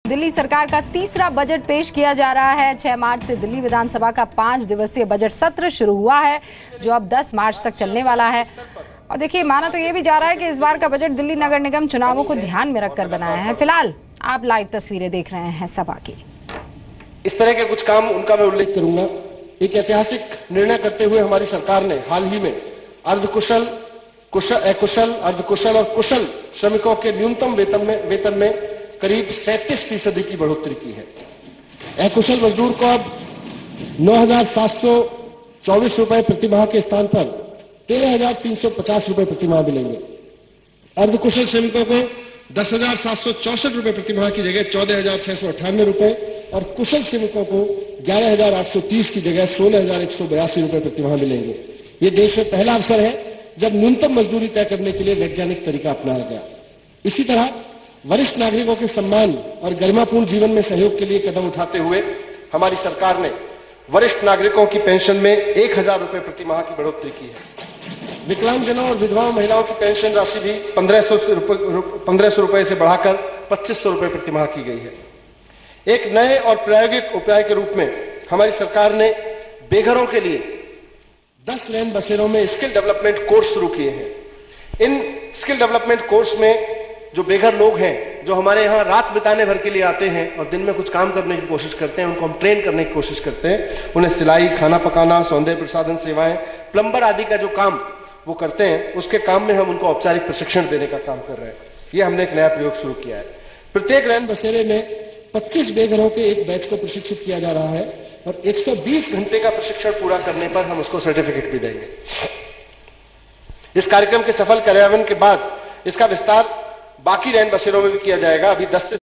दिल्ली सरकार का तीसरा बजट पेश किया जा रहा है। 6 मार्च से दिल्ली विधानसभा का 5 दिवसीय बजट सत्र शुरू हुआ है, जो अब 10 मार्च तक चलने वाला है। और देखिए, माना तो ये भी जा रहा है कि इस बार का बजट दिल्ली नगर निगम चुनावों को ध्यान में रखकर बनाया है। फिलहाल आप लाइव तस्वीरें देख रहे हैं सभा की। इस तरह के कुछ काम उनका मैं उल्लेख करूंगा। एक ऐतिहासिक निर्णय करते हुए हमारी सरकार ने हाल ही में अर्धकुशल, अकुशल, अर्धकुशल और कुशल श्रमिकों के न्यूनतम वेतन में करीब 37% की बढ़ोतरी की है। अकुशल मजदूर को अब 9,724 रुपए प्रतिमाह के स्थान पर 13,350 रुपए प्रतिमाह मिलेंगे। अर्धकुशल श्रमिकों को 10,764 रुपए प्रतिमाह की जगह 14,698 रुपए और कुशल श्रमिकों को 11,830 की जगह 16,182 रुपए प्रतिमाह मिलेंगे। ये देश में पहला अवसर है जब न्यूनतम मजदूरी तय करने के लिए वैज्ञानिक तरीका अपनाया गया। इसी तरह वरिष्ठ नागरिकों के सम्मान और गरिमापूर्ण जीवन में सहयोग के लिए कदम उठाते हुए हमारी सरकार ने वरिष्ठ नागरिकों की पेंशन में 1,000 रुपए प्रतिमाह की बढ़ोतरी की है। विकलांगजनों और विधवाओं महिलाओं की पेंशन राशि भी 1,500 रुपए से बढ़ाकर 2,500 रुपए प्रतिमाह की गई है। एक नए और प्रायोगिक उपाय के रूप में हमारी सरकार ने बेघरों के लिए 10 रैन बसेरों में स्किल डेवलपमेंट कोर्स शुरू किए हैं। इन स्किल डेवलपमेंट कोर्स में जो बेघर लोग हैं, जो हमारे यहाँ रात बिताने भर के लिए आते हैं और दिन में कुछ काम करने की कोशिश करते हैं, उनको हम ट्रेन करने की कोशिश करते हैं। उन्हें सिलाई, खाना पकाना, सौंदर्य प्रसाधन सेवाएं, प्लम्बर आदि का जो काम वो करते हैं, उसके काम में हम उनको औपचारिक प्रशिक्षण देने का काम कर रहे हैं। ये हमने एक नया प्रयोग शुरू किया है। प्रत्येक रैन बसेरे में 25 बेघरों के एक बैच को प्रशिक्षित किया जा रहा है और 120 घंटे का प्रशिक्षण पूरा करने पर हम उसको सर्टिफिकेट भी देंगे। इस कार्यक्रम के सफल कार्यान्वयन के बाद इसका विस्तार बाकी रैन बसेरों में भी किया जाएगा। अभी 10 से